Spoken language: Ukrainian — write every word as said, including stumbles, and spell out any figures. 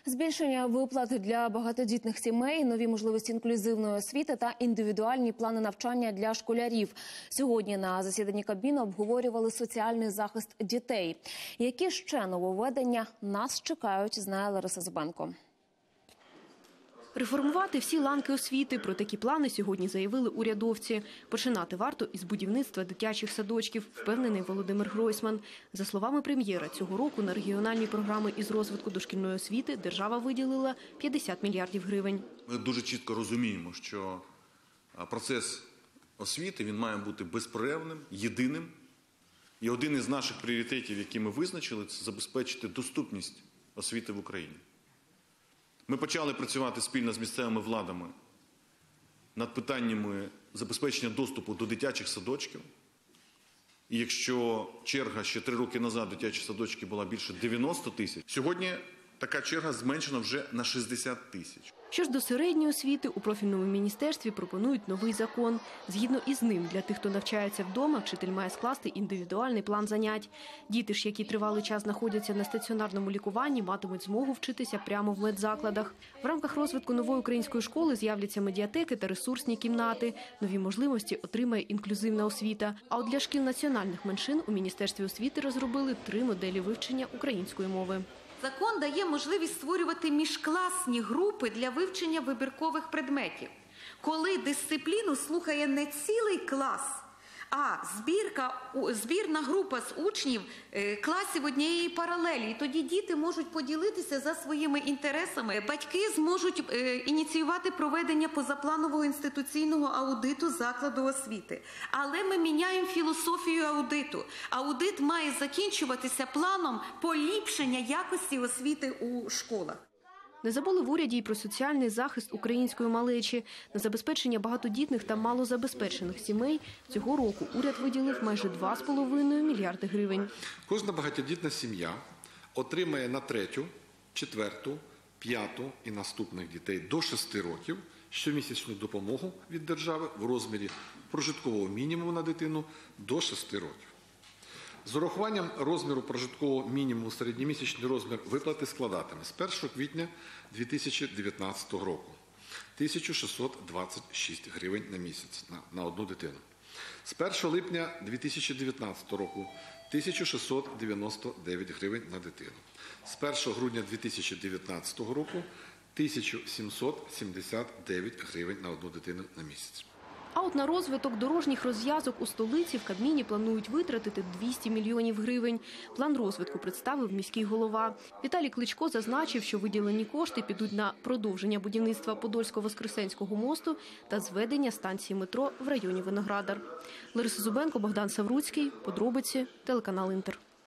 Збільшення виплат для багатодітних сімей, нові можливості інклюзивної освіти та індивідуальні плани навчання для школярів. Сьогодні на засіданні Кабміну обговорювали соціальний захист дітей. Які ще нововведення нас чекають, знає Лариса Зубенко. Реформувати всі ланки освіти. Про такі плани сьогодні заявили урядовці. Починати варто із будівництва дитячих садочків, впевнений Володимир Гройсман. За словами прем'єра, цього року на регіональні програми із розвитку дошкільної освіти держава виділила п'ятдесят мільярдів гривень. Ми дуже чітко розуміємо, що процес освіти він має бути безперервним, єдиним. І один із наших пріоритетів, які ми визначили, це забезпечити доступність освіти в Україні. Ми почали працювати спільно з місцевими владами над питаннями забезпечення доступу до дитячих садочків. І якщо черга ще три роки назад дитячі садочки була більше дев'яноста тисяч, сьогодні така черга зменшена вже на шістдесят тисяч. Що ж до середньої освіти, у профільному міністерстві пропонують новий закон. Згідно із ним, для тих, хто навчається вдома, вчитель має скласти індивідуальний план занять. Діти ж, які тривалий час знаходяться на стаціонарному лікуванні, матимуть змогу вчитися прямо в медзакладах. В рамках розвитку нової української школи з'являться медіатеки та ресурсні кімнати. Нові можливості отримає інклюзивна освіта. А от для шкіл національних меншин у Міністерстві освіти розробили три моделі вивчення української мови. Закон дає можливість створювати міжкласні групи для вивчення вибіркових предметів, коли дисципліну слухає не цілий клас, а збірка, збірна група з учнів класів однієї паралелі. І тоді діти можуть поділитися за своїми інтересами. Батьки зможуть ініціювати проведення позапланового інституційного аудиту закладу освіти. Але ми міняємо філософію аудиту. Аудит має закінчуватися планом поліпшення якості освіти у школах. Не забули в уряді й про соціальний захист української малечі. На забезпечення багатодітних та малозабезпечених сімей цього року уряд виділив майже два з половиною мільярди гривень. Кожна багатодітна сім'я отримає на третю, четверту, п'яту і наступних дітей до шести років щомісячну допомогу від держави в розмірі прожиткового мінімуму на дитину до шести років. З урахуванням розміру прожиткового мінімуму середньомісячний розмір виплати складатиме з першого квітня дві тисячі дев'ятнадцятого року тисячу шістсот двадцять шість гривень на місяць на, на одну дитину. З першого липня дві тисячі дев'ятнадцятого року тисячу шістсот дев'яносто дев'ять гривень на дитину. З першого грудня дві тисячі дев'ятнадцятого року тисячу сімсот сімдесят дев'ять гривень на одну дитину на місяць. А от на розвиток дорожніх розв'язок у столиці в Кабміні планують витратити двісті мільйонів гривень. План розвитку представив міський голова. Віталій Кличко зазначив, що виділені кошти підуть на продовження будівництва Подольсько-Воскресенського мосту та зведення станції метро в районі Виноградар. Лариса Зубенко, Богдан Савруцький. Подробиці. Телеканал Інтер.